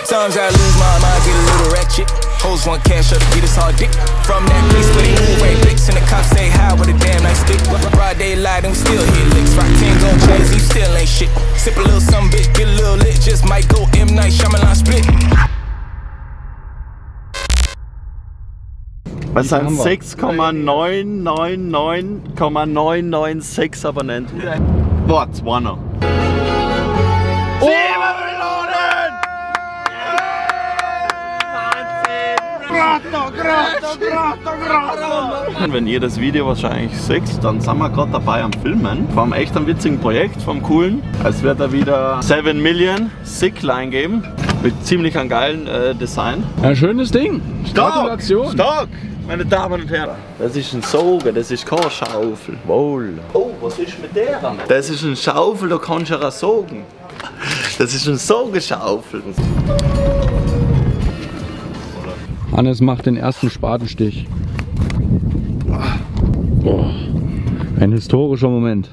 Sometimes I lose my mind, get a little ratchet. Hoes want cash up, get us all dick. From that place where they move right clicks and the cops say hi with a damn nice stick. Broad daylight and we still hit licks. Rock teams on chains, you still ain't shit. Sip a little something, bitch, get a little lit. Just might go M. Night Shyamalan split. Was sind 6,999,996 Abonnenten? Boah, 200. Oh! 7 Millionen! Wahnsinn! Wenn ihr das Video wahrscheinlich seht, dann sind wir gerade dabei am Filmen. Vom echt einem witzigen Projekt, vom coolen. Es wird da wieder 7 Million Sickline geben. Mit ziemlich einem geilen Design. Ein schönes Ding. Gratulation. Stark! Meine Damen und Herren, das ist ein Sogen, das ist keine Schaufel. Wohl. Oh, was ist mit der? Das ist ein Schaufel, da kannst du ja sogen. Das ist ein Sogeschaufel. Hannes macht den ersten Spatenstich. Oh, ein historischer Moment.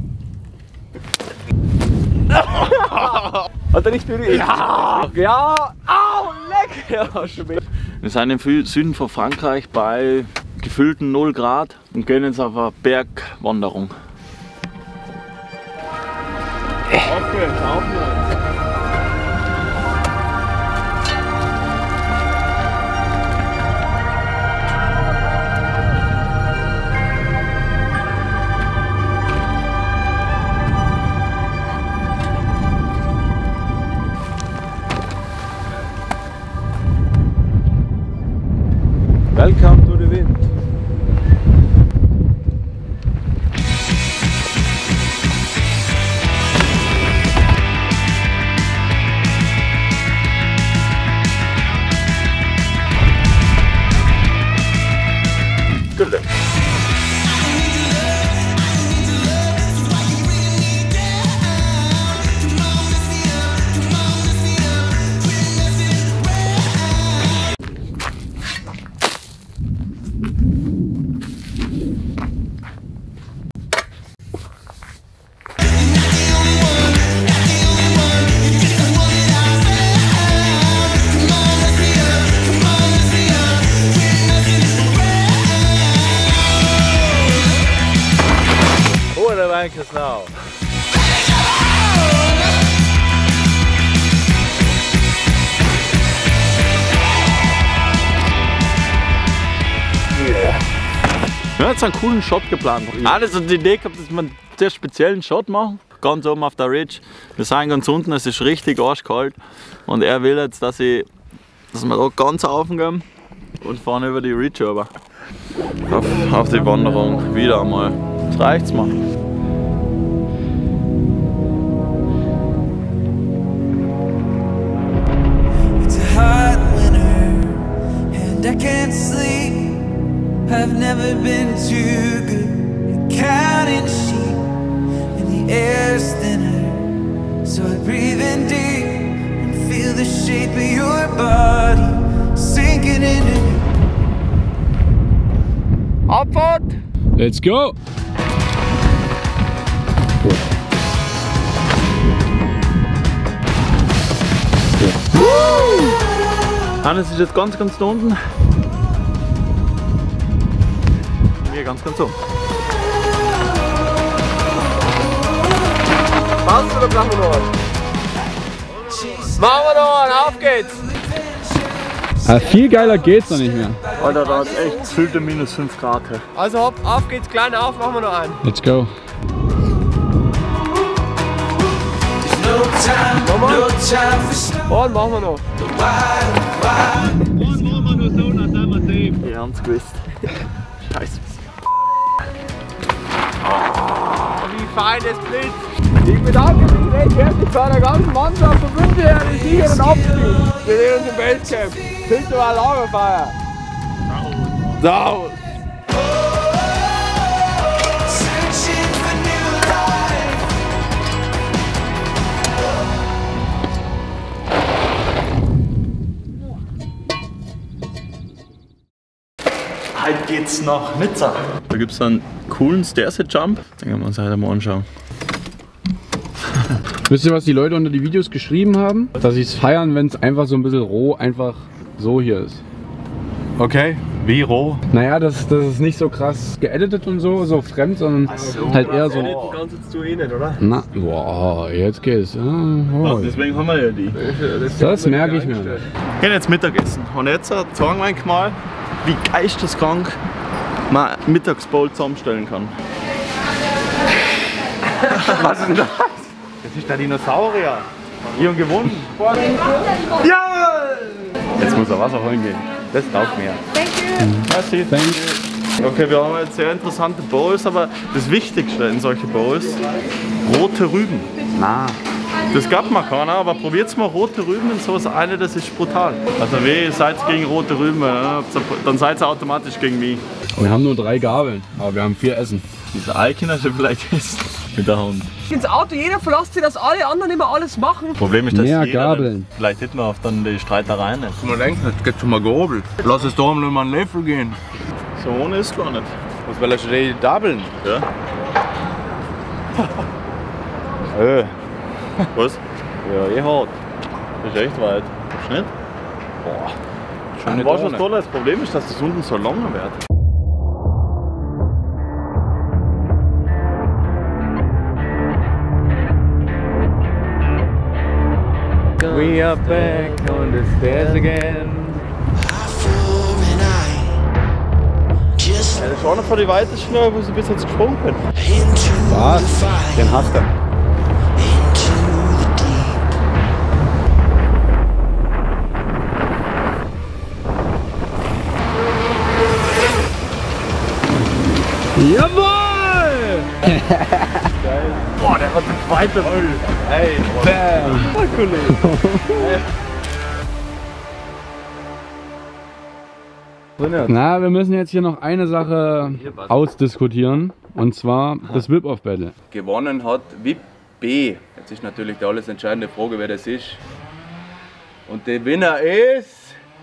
Hat er nicht berührt? Ja! Ja! Au, leck! Ja, schön. Wir sind im Süden von Frankreich bei gefühlten 0 Grad und gehen jetzt auf eine Bergwanderung. Aufgehört, aufgehört. Welcome to the wind. Good luck. Us now. Yeah. Wir haben jetzt einen coolen Shot geplant. Alles hat die Idee gehabt, dass wir einen sehr speziellen Shot machen. Ganz oben auf der Ridge. Wir sind ganz unten, es ist richtig arschkalt. Und er will jetzt, dass wir da ganz aufgehen und fahren über die Ridge rüber. Auf die Wanderung wieder einmal. Jetzt reicht's mal. I can't sleep, I've never been too good at counting sheep, and the air's thinner, so I breathe in deep and feel the shape of your body sinking into me. Abfahrt! Let's go! Hannes ist jetzt ganz da unten. Wir ganz oben. Passt oder brauchen wir noch einen? Machen wir noch einen, auf geht's! Viel geiler geht's noch nicht mehr. Alter, da ist echt gefühlte minus 5 Grad. Also hopp, auf geht's, klein auf, machen wir noch einen. Let's go. Und machen wir noch. Wir haben's gewusst. Scheiße. Wie fein es blitzt. Ich bedanke mich recht herzlich bei der ganzen Mannschaft und wünsche dir einen sicheren Abstieg. Wir sehen uns im Weltcup. Sind wir eine Lagerfeier. Servus. Heute geht's nach Nizza. Da gibt es einen coolen Stairset Jump. Den können wir uns heute mal anschauen. Wisst ihr, was die Leute unter die Videos geschrieben haben? Dass sie es feiern, wenn es einfach so ein bisschen roh einfach so hier ist. Okay, wie roh? Naja, das ist nicht so krass geeditet und so fremd, sondern halt eher so... Kannst jetzt du eh nicht, oder? Na, boah, jetzt geht's. Oh. Deswegen haben wir ja die. Das merke ich mir. Wir gehen jetzt Mittagessen. Und jetzt zeigen wir euch mal, wie geisteskrank man Mittagsbowl zusammenstellen kann. Was ist denn das? Das ist der Dinosaurier. Hier und gewonnen. Jawohl! Jetzt muss er Wasser holen gehen. Das taugt mir. Merci. Okay, wir haben jetzt sehr interessante Bowls, aber das Wichtigste in solchen Bowls, rote Rüben. Na. Das gab man keiner, aber probiert's mal rote Rüben in sowas eine, das ist brutal. Also ihr seid gegen rote Rüben, dann seid ihr automatisch gegen mich. Wir haben nur 3 Gabeln, aber wir haben 4 Essen. Diese Eikinder schon vielleicht essen mit der Hand. Ins Auto, jeder verlässt sich, dass alle anderen immer alles machen. Problem ist, dass Mehr jeder Gabeln. Vielleicht hätten wir auf dann die Streitereien nicht. Man denkt, das geht schon mal gehobelt. Lass es da mal einen Löffel gehen. So ohne ist gar nicht. Was will er schon die doublen? Ja. Was? Ja, eh hart. Das ist echt weit. Schnitt? Boah. Schon nicht Weißt du, was ohne. toll ist? Das Problem ist, dass das unten so lang wird. We are back on the stairs again. Ja, das ist einer von den weitesten, wo ich bis jetzt gesprungen bin. Was? Den hast du. Jawohl! Boah, der hat den zweiten Roll. Hey, Bam! Na, wir müssen jetzt hier noch eine Sache ausdiskutieren. Und zwar das Whip-Off-Battle. Gewonnen hat VIP B. Jetzt ist natürlich die alles entscheidende Frage, wer das ist. Und der Winner ist...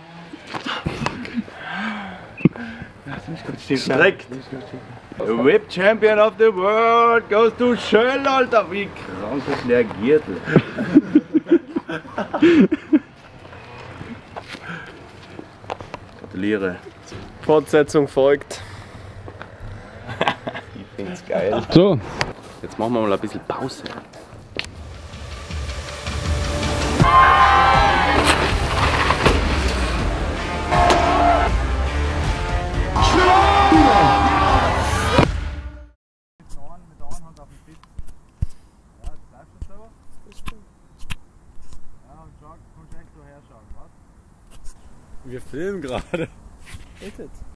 Streckt. The Whip Champion of the World goes to Schöll, Alter. Wie krank ist der Gürtel. Gratuliere. Fortsetzung folgt. Ich find's geil. So, Jetzt machen wir mal ein bisschen Pause. Wir filmen gerade.